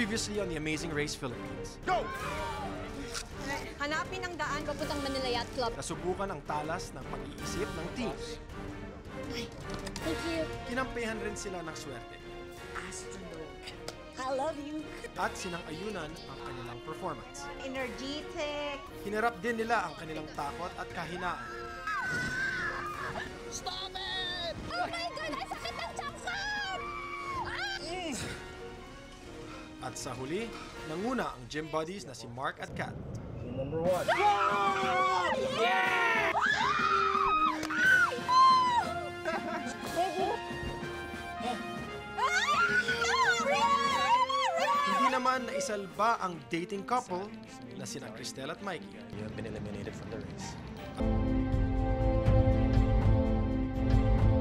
Previously on the Amazing Race Philippines. Go! Hanapin ang daan papuntang Manila Yacht Club. Nasubukan ang talas ng pag-iisip ng teams. Thank you. Kinampihan rin sila ng swerte. I love you. At sinang-ayunan ang kanilang performance. Energetic. Hinarap din nila ang kanilang takot at kahinaan. Stop it! Oh my God! Ay, sakit ang tiyan ko! At sa huli, nanguna ang gym buddies na si Mark at Kat. Number 1. Yeah! Hindi naman naisalba ang dating couple na sina Cristel at Mikey. You have been eliminated from the race.